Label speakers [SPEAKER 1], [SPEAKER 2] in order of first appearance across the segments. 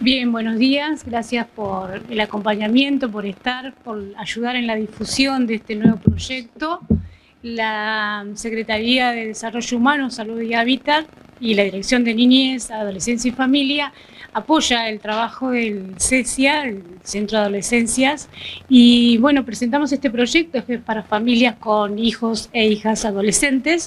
[SPEAKER 1] Bien, buenos días. Gracias por el acompañamiento, por estar, por ayudar en la difusión de este nuevo proyecto. La Secretaría de Desarrollo Humano, Salud y Hábitat y la Dirección de Niñez, Adolescencia y Familia apoya el trabajo del CESIA, el Centro de Adolescencias, y bueno, presentamos este proyecto que es para familias con hijos e hijas adolescentes.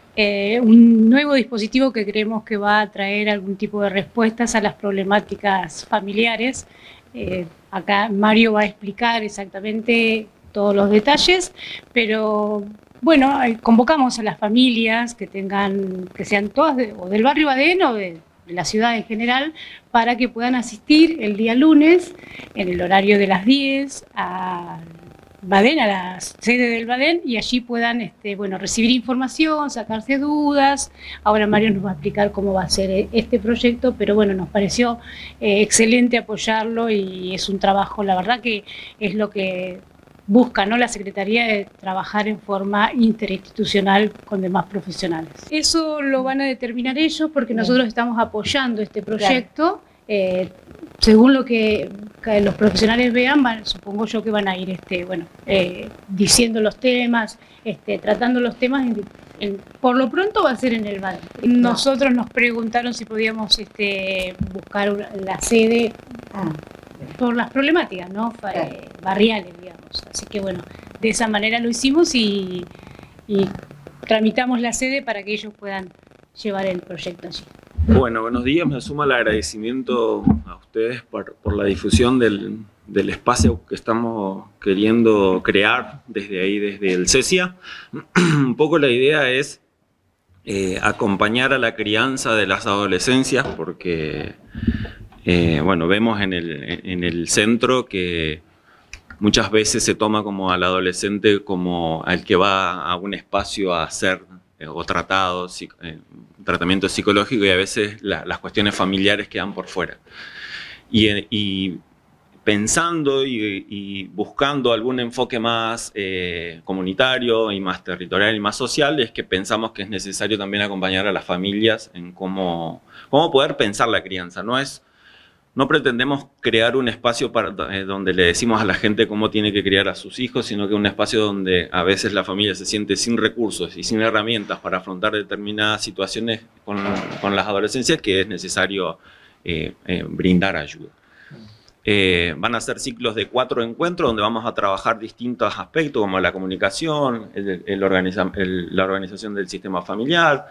[SPEAKER 1] Un nuevo dispositivo que creemos que va a traer algún tipo de respuestas a las problemáticas familiares. Acá Mario va a explicar exactamente todos los detalles, pero bueno, convocamos a las familias que sean todas o del barrio Baden o de la ciudad en general, para que puedan asistir el día lunes en el horario de las 10 a Baden, a la sede del Baden, y allí puedan recibir información, sacarse dudas. Ahora Mario nos va a explicar cómo va a ser este proyecto, pero bueno, nos pareció excelente apoyarlo y es un trabajo, la verdad que es lo que busca, ¿no?, la Secretaría, de trabajar en forma interinstitucional con demás profesionales. Eso lo van a determinar ellos porque nosotros estamos apoyando este proyecto. Según lo que los profesionales vean, supongo yo que van a ir diciendo los temas, tratando los temas. Por lo pronto va a ser en el Baden. Nosotros nos preguntaron si podíamos buscar la sede por las problemáticas, ¿no?, barriales, digamos. Así que bueno, de esa manera lo hicimos y tramitamos la sede para que ellos puedan llevar el proyecto allí.
[SPEAKER 2] Bueno, buenos días. Me sumo al agradecimiento a ustedes por la difusión del espacio que estamos queriendo crear desde el CESIA. Un poco la idea es acompañar a la crianza de las adolescencias, porque vemos en el centro que muchas veces se toma como al adolescente como al que va a un espacio a hacer o tratamiento psicológico, y a veces las cuestiones familiares quedan por fuera. Y pensando y buscando algún enfoque más comunitario y más territorial y más social, es que pensamos que es necesario también acompañar a las familias en cómo poder pensar la crianza. No pretendemos crear un espacio donde le decimos a la gente cómo tiene que criar a sus hijos, sino que un espacio donde a veces la familia se siente sin recursos y sin herramientas para afrontar determinadas situaciones con las adolescencias, que es necesario brindar ayuda. Van a ser ciclos de 4 encuentros donde vamos a trabajar distintos aspectos como la comunicación, la organización del sistema familiar.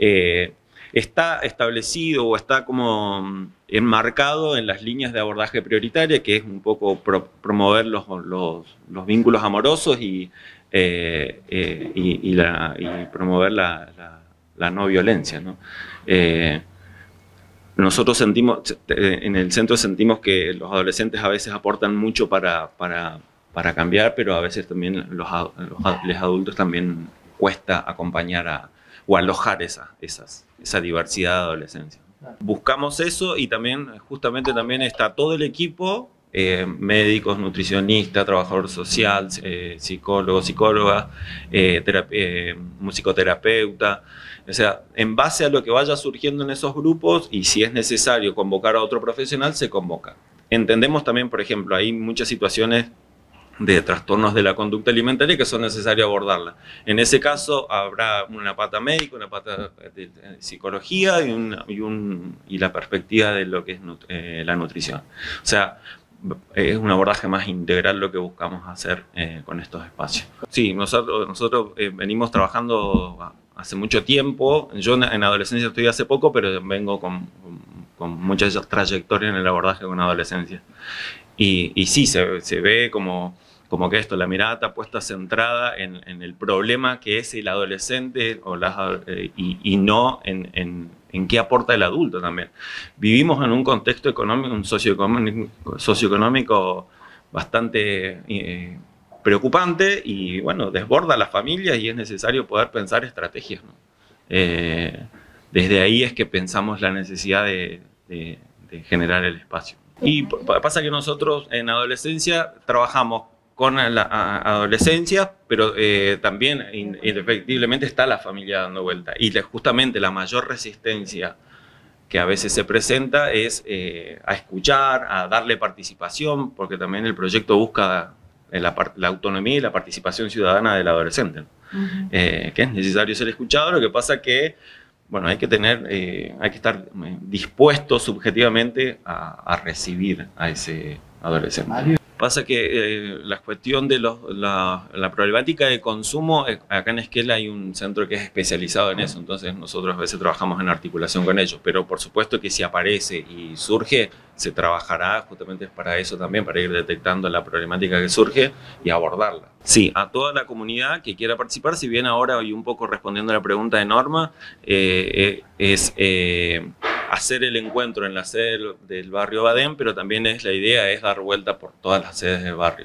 [SPEAKER 2] Está establecido o está como enmarcado en las líneas de abordaje prioritaria, que es un poco promover los vínculos amorosos y promover la no violencia, ¿no? Nosotros sentimos, en el centro sentimos que los adolescentes a veces aportan mucho para cambiar, pero a veces también los adultos también cuesta acompañar o alojar esa diversidad de adolescencia. Buscamos eso, y también justamente está todo el equipo, médicos, nutricionistas, trabajador social, psicólogos, psicólogas, musicoterapeuta. O sea, en base a lo que vaya surgiendo en esos grupos, y si es necesario convocar a otro profesional, se convoca. Entendemos también, por ejemplo, hay muchas situaciones de trastornos de la conducta alimentaria que son necesarios abordarla. En ese caso habrá una pata médica, una pata de psicología y la perspectiva de lo que es la nutrición. O sea, es un abordaje más integral lo que buscamos hacer con estos espacios. Sí, nosotros venimos trabajando hace mucho tiempo. Yo en adolescencia estoy hace poco, pero vengo con mucha trayectoria en el abordaje con adolescencia. Y sí, se ve como que la mirada está puesta centrada en el problema que es el adolescente y no en qué aporta el adulto también. Vivimos en un contexto económico, un socioeconómico bastante preocupante, y bueno, desborda a las familias, y es necesario poder pensar estrategias, ¿no? Desde ahí es que pensamos la necesidad de generar el espacio. Y pasa que nosotros en adolescencia trabajamos con la adolescencia, pero también indefectiblemente está la familia dando vuelta. Y justamente la mayor resistencia que a veces se presenta es a escuchar, a darle participación, porque también el proyecto busca la autonomía y la participación ciudadana del adolescente, ¿no? Que es necesario ser escuchado. Lo que pasa que, bueno, hay que estar dispuesto subjetivamente a recibir a ese adolescente. Pasa que la cuestión de la problemática de consumo, acá en Esquel hay un centro que es especializado en eso, entonces nosotros a veces trabajamos en articulación con ellos, pero por supuesto que si aparece y surge, se trabajará justamente para eso también, para ir detectando la problemática que surge y abordarla. Sí, a toda la comunidad que quiera participar, si bien ahora, y un poco respondiendo a la pregunta de Norma, es hacer el encuentro en la sede del barrio Badén, pero también la idea es dar vuelta por todas las sedes del barrio.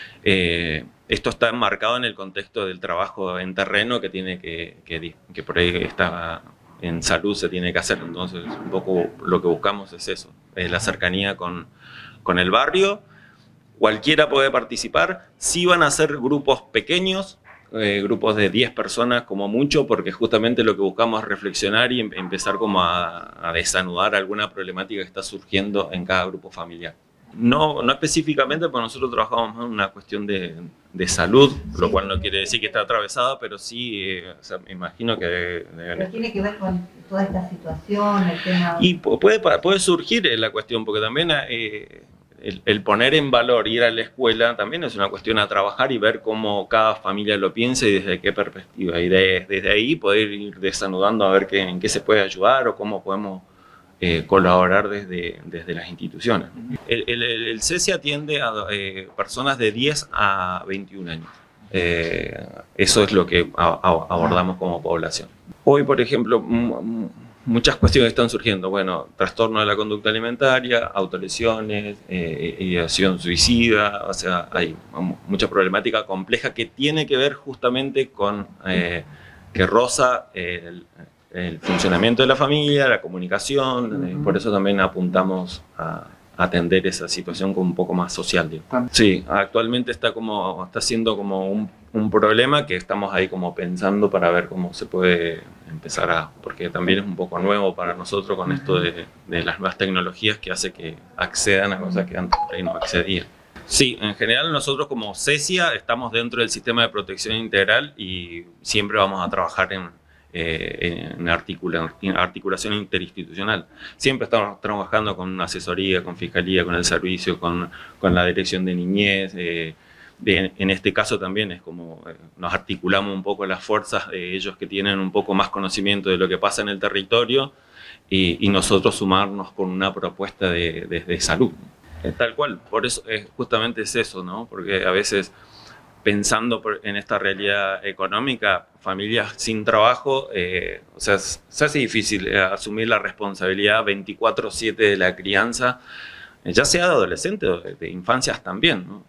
[SPEAKER 2] Esto está enmarcado en el contexto del trabajo en terreno que tiene que por ahí está en salud se tiene que hacer. Entonces, un poco lo que buscamos es eso, la cercanía con el barrio. Cualquiera puede participar. Sí van a ser grupos pequeños, grupos de 10 personas como mucho, porque justamente lo que buscamos es reflexionar y empezar como a desanudar alguna problemática que está surgiendo en cada grupo familiar. No específicamente, porque nosotros trabajamos más en una cuestión de salud, lo cual no quiere decir que está atravesada, pero sí, o sea, me imagino que...
[SPEAKER 3] Pero tiene que ver con toda esta situación, el tema...
[SPEAKER 2] Y puede surgir la cuestión, porque también... El poner en valor ir a la escuela también es una cuestión a trabajar y ver cómo cada familia lo piensa y desde qué perspectiva. Y desde ahí poder ir desanudando a ver en qué se puede ayudar o cómo podemos colaborar desde las instituciones. El CESI atiende a personas de 10 a 21 años. Eso es lo que abordamos como población. Hoy, por ejemplo, muchas cuestiones están surgiendo, bueno, trastorno de la conducta alimentaria, autolesiones, ideación suicida, o sea, hay mucha problemática compleja que tiene que ver justamente con que roza el funcionamiento de la familia, la comunicación, por eso también apuntamos a atender esa situación como un poco más social, digo. Sí, actualmente está siendo como un problema que estamos ahí como pensando para ver cómo se puede empezar porque también es un poco nuevo para nosotros con esto de las nuevas tecnologías que hace que accedan a cosas que antes ahí no accedían. Sí, en general nosotros como CESIA estamos dentro del sistema de protección integral y siempre vamos a trabajar en articulación interinstitucional. Siempre estamos trabajando con asesoría, con fiscalía, con el servicio, con la dirección de niñez. En este caso también es como nos articulamos un poco las fuerzas de ellos que tienen un poco más conocimiento de lo que pasa en el territorio y nosotros sumarnos con una propuesta de salud. Tal cual, por eso justamente es eso, ¿no? Porque a veces pensando en esta realidad económica, familias sin trabajo, o sea, se hace difícil asumir la responsabilidad 24/7 de la crianza, ya sea de adolescentes o de infancias también, ¿no?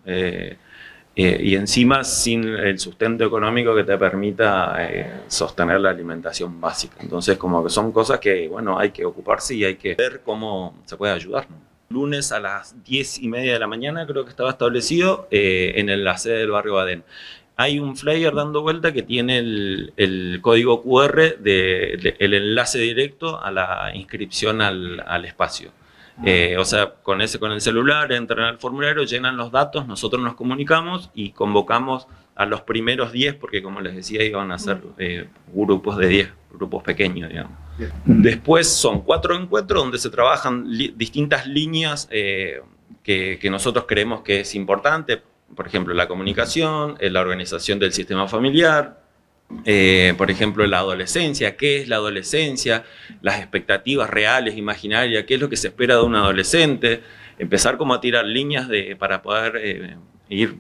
[SPEAKER 2] Y encima sin el sustento económico que te permita sostener la alimentación básica. Entonces, como que son cosas que, bueno, hay que ocuparse y hay que ver cómo se puede ayudar, ¿no? Lunes a las 10:30 de la mañana creo que estaba establecido en la sede del barrio Badén. Hay un flyer dando vuelta que tiene el código QR el enlace directo a la inscripción al espacio. O sea, con el celular entran al formulario, llenan los datos, nosotros nos comunicamos y convocamos a los primeros 10, porque como les decía, iban a ser grupos de 10, grupos pequeños, digamos. Después son 4 encuentros donde se trabajan distintas líneas que nosotros creemos que es importante. Por ejemplo, la comunicación, la organización del sistema familiar, por ejemplo, la adolescencia, qué es la adolescencia, las expectativas reales, imaginarias, qué es lo que se espera de un adolescente, empezar como a tirar líneas para poder ir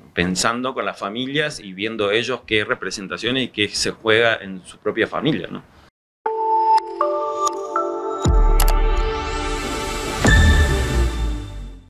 [SPEAKER 2] pensando con las familias y viendo ellos qué representaciones y qué se juega en su propia familia, ¿no?